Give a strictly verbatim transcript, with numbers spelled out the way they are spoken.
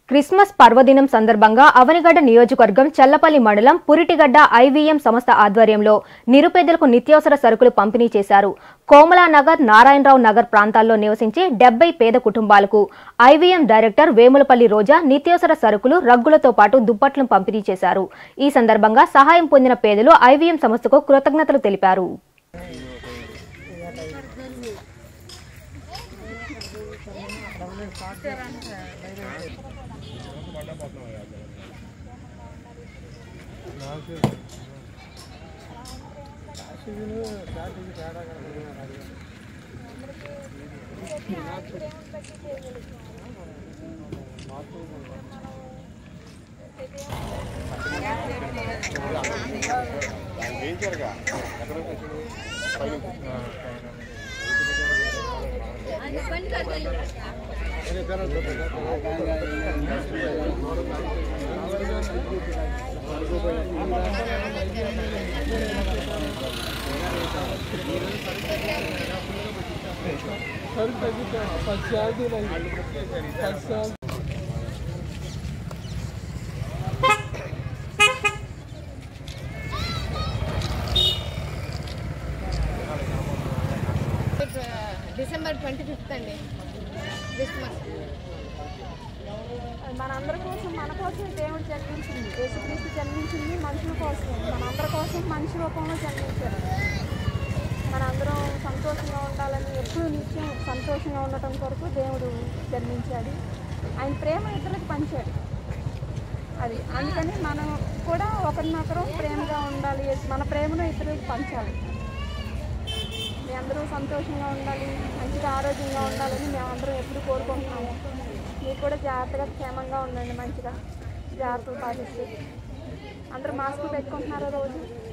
Christmas పర్వదినం సందర్భంగా అవనిగడ్డ నియోజకవర్గం చల్లపల్లి మండలం పురిటిగడ్డ ఐవీఎం సంస్థ ఆధ్వర్యంలో నిరుపేదలకు నిత్యావసర సరుకులు పంపిణీ చేశారు. కోమలానగర్, నారాయణరావు నగర్ ప్రాంతాల్లో నివసించే డెబ్బై పేద కుటుంబాలకు ఐవీఎం డైరెక్టర్ వేములపల్లి రోజా నిత్యావసర సరుకులు, రగ్గులతో పాటు దుప్పట్లను పంపిణీ చేశారు. ఈ సందర్భంగా సహాయం పొందిన పేదలు ఐవీఎం సంస్థకు కృతజ్ఞతలు తెలిపారు. డిసెంబర్ ట్వంటీ ఫిఫ్త్ అండి క్రిస్మస్. మనందరి కోసం, మన కోసం దేవుడు జన్మించింది. యేసుక్రీస్తు జన్మించింది మనుషుల కోసం, మనందరి కోసం మనిషి రూపంలో జన్మించారు. మనందరం సంతోషంగా ఉండాలని, ఎప్పుడు నిత్యం సంతోషంగా ఉండటం కొరకు దేవుడు జన్మించాడు. ఆయన ప్రేమ ఇతరులకు పంచాడు. అది అందుకని మనం కూడా ఒకరినొకరు ప్రేమగా ఉండాలి, మన ప్రేమను ఇతరులకు పంచాలి. మీ అందరూ సంతోషంగా ఉండాలి, మంచిగా ఆరోగ్యంగా ఉండాలని మేమందరం ఎప్పుడు కోరుకుంటున్నాము. మీరు కూడా జాగ్రత్తగా క్షేమంగా ఉండండి, మంచిగా జాగ్రత్తలు పాటిస్తూ. అందరూ మాస్కులు పెట్టుకుంటున్నారా రోజు?